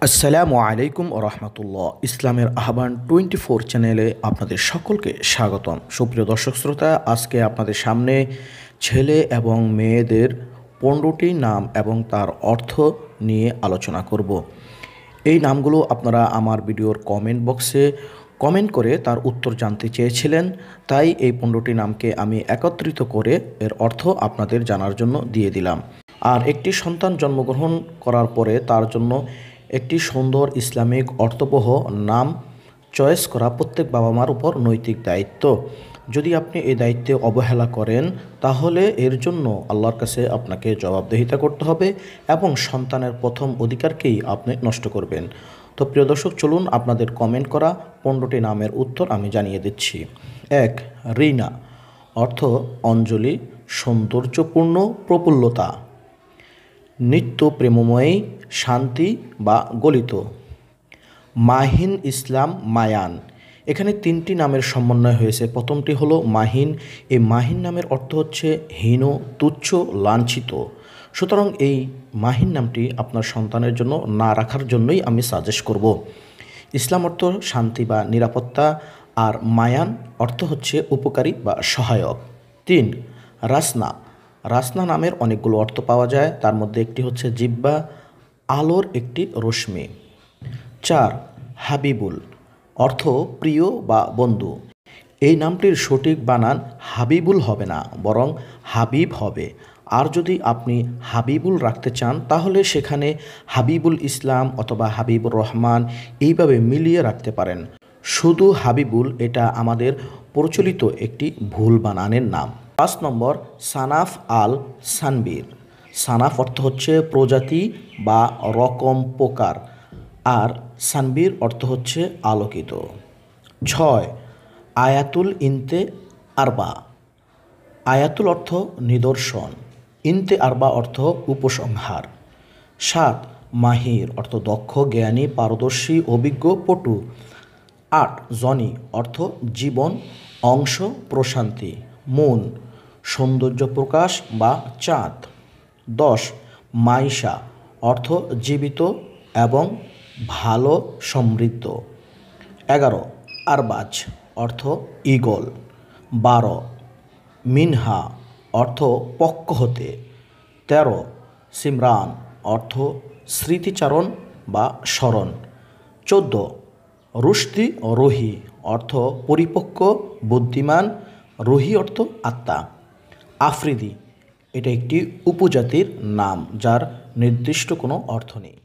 আসসালামু আলাইকুম ও রহমতুল্লাহ। ইসলামের আহ্বান 24 চ্যানেলে আপনাদের সকলকে স্বাগতম। সুপ্রিয় দর্শক শ্রোতা, আজকে আপনাদের সামনে ছেলে এবং মেয়েদের 15টি নাম এবং তার অর্থ নিয়ে আলোচনা করব। এই নামগুলো আপনারা আমার ভিডিওর কমেন্ট বক্সে কমেন্ট করে তার উত্তর জানতে চেয়েছিলেন, তাই এই 15টি নামকে আমি একত্রিত করে এর অর্থ আপনাদের জানার জন্য দিয়ে দিলাম। আর একটি সন্তান জন্মগ্রহণ করার পরে তার জন্য একটি সুন্দর ইসলামিক অর্থবহ নাম চয়েস করা প্রত্যেক বাবা মার উপর নৈতিক দায়িত্ব। যদি আপনি এই দায়িত্বে অবহেলা করেন তাহলে এর জন্য আল্লাহর কাছে আপনাকে জবাবদিহিতা করতে হবে এবং সন্তানের প্রথম অধিকারকেই আপনি নষ্ট করবেন। তো প্রিয় দর্শক, চলুন আপনাদের কমেন্ট করা 15টি নামের উত্তর আমি জানিয়ে দিচ্ছি। 1. রিনা, অর্থ অঞ্জলি, সৌন্দর্যপূর্ণ প্রফুল্লতা, নিত্য প্রেমময়ী, শান্তি বা গলিত। মাহিন ইসলাম মায়ান, এখানে 3টি নামের সমন্বয় হয়েছে। প্রথমটি হলো মাহিন। এই মাহিন নামের অর্থ হচ্ছে হীন, তুচ্ছ, লাঞ্ছিত। সুতরাং এই মাহিন নামটি আপনার সন্তানের জন্য না রাখার জন্যই আমি সাজেস্ট করব। ইসলাম অর্থ শান্তি বা নিরাপত্তা, আর মায়ান অর্থ হচ্ছে উপকারী বা সহায়ক। 3. রাসনা, রাসনা নামের অনেকগুলো অর্থ পাওয়া যায়, তার মধ্যে একটি হচ্ছে জিহ্বা, আলোর একটি রশ্মি। 4. হাবিবুল, অর্থ প্রিয় বা বন্ধু। এই নামটির সঠিক বানান হাবিবুল হবে না, বরং হাবিব হবে। আর যদি আপনি হাবিবুল রাখতে চান তাহলে সেখানে হাবিবুল ইসলাম অথবা হাবিবুর রহমান এইভাবে মিলিয়ে রাখতে পারেন। শুধু হাবিবুল এটা আমাদের প্রচলিত একটি ভুল বানানের নাম। 5 নম্বর সানাফ আল সানবীর। সানাফ অর্থ হচ্ছে প্রজাতি বা রকম, প্রকার, আর সানবীর অর্থ হচ্ছে আলোকিত। 6. আয়াতুল ইনতে আরবা। আয়াতুল অর্থ নিদর্শন, ইনতে আরবা অর্থ উপসংহার। 7. মাহির, অর্থ দক্ষ, জ্ঞানী, পারদর্শী, অভিজ্ঞ, পটু। 8. জনি, অর্থ জীবন, অংশ, প্রশান্তি। মুন, সৌন্দর্য প্রকাশ বা চাঁদ। 10. মাইশা, অর্থ জীবিত এবং ভালো, সমৃদ্ধ। 11. আরবাজ, অর্থ ঈগল। 12. মিনহা, অর্থ পক্ষ হতে। 13. সিমরান, অর্থ স্মৃতিচারণ বা স্মরণ। 14. রুশদি রুহি, অর্থ পরিপক্ক, বুদ্ধিমান, রুহি অর্থ আত্মা। আফ্রিদি, এটা একটি উপজাতির নাম যার নির্দিষ্ট কোনো অর্থ নেই।